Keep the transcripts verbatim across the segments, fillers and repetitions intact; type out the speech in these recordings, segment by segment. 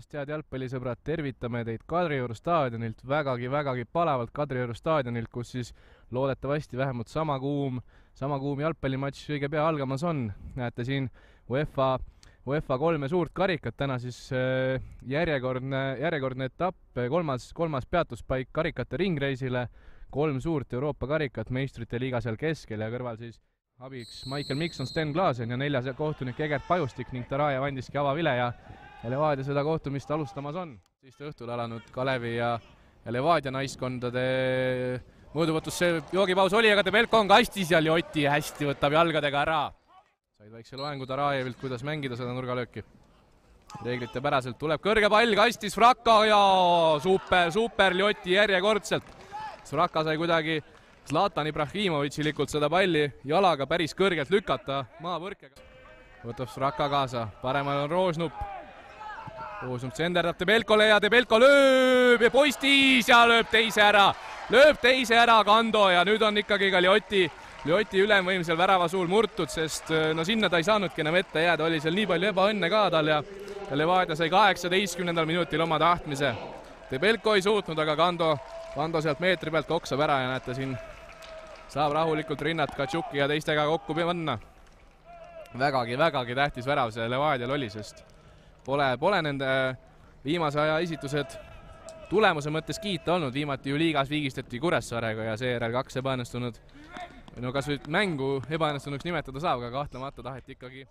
tervist, head jalgpallisõbrad, tervitame teid Kadrioru staadionilt, vägagi, vägagi palavalt Kadrioru staadionilt, kus siis loodetavasti vähemalt sama kuum, sama kuum jalgpallimatš õige pea algamas on. Näete siin UEFA, UEFA kolme suurt karikat, täna siis järjekordne, järjekordne etapp, kolmas, kolmas peatuspaik karikate ringreisile, kolm suurt Euroopa karikat, meistrite liiga seal keskel ja kõrval siis abiks Michael Mikson, Sten Klaasen ja neljas kohtunik Egert Pajustik ning Taraja Vandiski avavile ja ja Levadia seda kohtumist alustamas on. Siis õhtul alanud Kalevi ja, ja Levadia naiskondade mõõduvõtus see joogipaus oli, aga Debelko on kastis ja Ljotti hästi võtab jalgadega ära. Said väikse loengu Tarajevilt, kuidas mängida seda nurgalööki. Reeglite päraselt tuleb kõrge pall, kastis Vraka ja super, super Ljotti järjekordselt. Vraka sai kuidagi Zlatan Ibrahimovitšilikult seda palli jalaga päris kõrgelt lükata maapõrkega. Võtab Vraka kaasa, paremal on Roosnup. Roosnup senderdab Debelkole ja Debelko lööb ja poistis ja lööb teise ära. Lööb teise ära Kando ja nüüd on ikkagi ka Ljotti, Ljotti ülemvõimsel värava suul murtud, sest no sinna ta ei saanudki enam ette jääda, oli seal nii palju ebaõnne ka tal ja, ja Levadia sai kaheksateistkümnendal minutil oma tahtmise. Debelko ei suutnud, aga Kando, Kando sealt meetri pealt koksab ära ja näete siin saab rahulikult rinnat Katšuki ja teistega kokku panna. Vägagi, vägagi tähtis värav see Levadial oli, sest pole, pole nende viimase aja esitused tulemuse mõttes kiita olnud. Viimati ju liigas viigistati Kuressaarega ja seejärel kaks ebaõnnestunud, no kas või mängu ebaõnnestunuks nimetada saab, aga kahtlemata taheti ikkagi.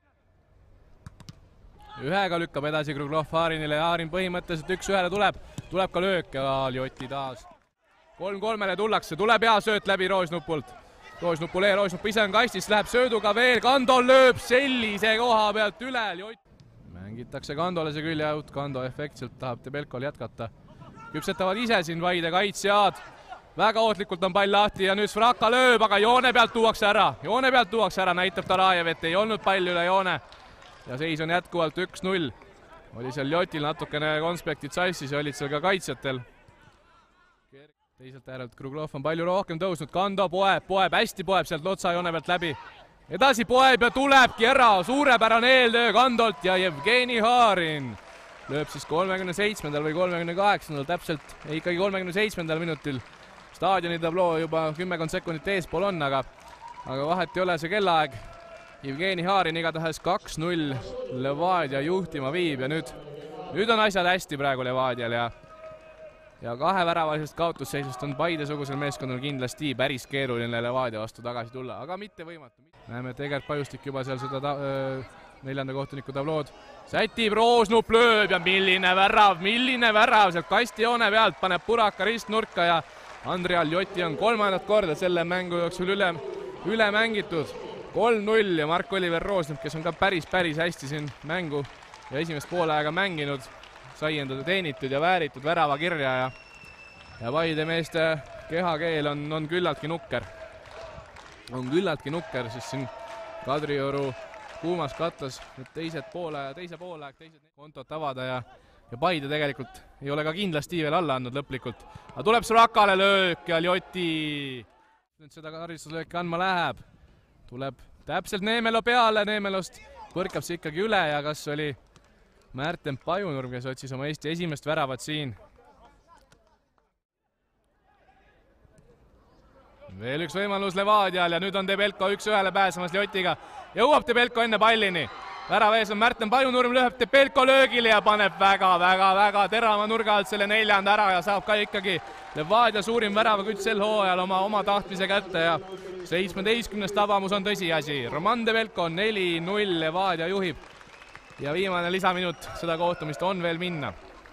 Ühega lükkab edasi Kruglov Haarinile ja Haarin põhimõtteliselt üks ühele tuleb, tuleb ka löök ja Ljotti taas. kolm kolmele tullakse, tuleb hea sööt läbi Roosnupult. Roosnupule, Roosnup ise on kastis, läheb sööduga veel, Kando lööb sellise koha pealt üle. Mängitakse Kandole see külje out, Kando efektselt tahab Debelkol jätkata. Küpsetavad ise siin vaide kaitsjad. Väga ootlikult on pall lahti ja nüüd Vraka lööb, aga joone pealt tuuakse ära. Joone pealt tuuakse ära, näitab Tarajev, et ei olnud pall üle joone. Ja seis on jätkuvalt üks null. Oli seal Ljotil natukene konspektid sassis ja olid seal ka kaitsjatel. Teiselt äärelt Kruglov on palju rohkem tõusnud, Kando poeb, poeb, hästi poeb sealt Lotsa joone pealt läbi. Edasi poeb ja tulebki ära, suurepärane eeltöö Kandolt ja Jevgeni Haarin lööb siis kolmekümne seitsmendal või kolmekümne kaheksandal, täpselt ikkagi kolmekümne seitsmendal minutil. Staadioni tabloo juba kümmekond sekundit eespool on, aga, aga vahet ei ole see kellaaeg. Jevgeni Haarin igatahes kaks null Levadia juhtima viib ja nüüd, nüüd on asjad hästi praegu Levadial ja Ja kahe väravalisest kaotusseisust on Paide-sugusel meeskonnal kindlasti päris keeruline Levadia vastu tagasi tulla, aga mitte võimatu. Näeme, et Egert Pajustik juba seal seda ta, öö, neljanda kohtuniku tablood sätib, Roosnup lööb ja milline värav, milline värav sealt kastijoone pealt, paneb puraka ristnurka ja Andrea Ljotti on kolmandat korda selle mängu jooksul üle, üle mängitud. kolm null ja Mark-Oliver Roosnup, kes on ka päris, päris hästi siin mängu ja esimest poole aega mänginud, sai endale teenitud ja vääritud värava kirja ja, ja Paide meeste kehakeel on, on küllaltki nukker. On küllaltki nukker, siis siin Kadrioru kuumas katlas nüüd teised poole, teise poole, teised kontot avada ja, ja Paide tegelikult ei ole ka kindlasti veel alla andnud lõplikult. Aga tuleb Vrakale löök ja Ljotti nüüd seda karistuslööki andma läheb. Tuleb täpselt Neemelo peale, Neemelost põrkab see ikkagi üle ja kas oli Märten Pajunurm, kes otsis oma Eesti esimest väravat siin. Veel üks võimalus Levadial ja nüüd on Debelko üks ühele pääsemas Ljotiga. Jõuab Debelko enne pallini. Värava ees on Märten Pajunurm, lööb Debelko löögile ja paneb väga, väga, väga terava nurga alt selle neljanda ära ja saab ka ikkagi Levadia suurim väravakütt sel hooajal oma, oma tahtmise kätte ja seitsmeteistkümnest tabamus on tõsiasi. Roman Debelko neli null Levadia juhib. Ja viimane lisaminut seda kohtumist on veel minna.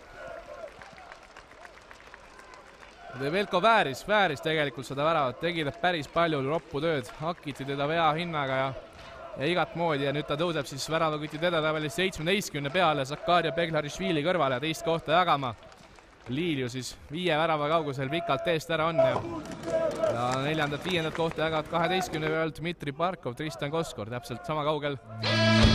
Debelko vääris, vääris tegelikult seda väravat, tegi ta päris palju roppu tööd, hakiti teda vea hinnaga ja, ja igat moodi ja nüüd ta tõuseb siis väravakütid edetabelis seitsmeteistkümne peale Zakaria Beglarishvili kõrvale ja teist kohta jagama. Liilju siis viie värava kaugusel pikalt eest ära on ja, ja neljandat, viiendat kohta jagavad kaheteistkümne pealt Dmitri Barkov, Tristan Koskor täpselt sama kaugel.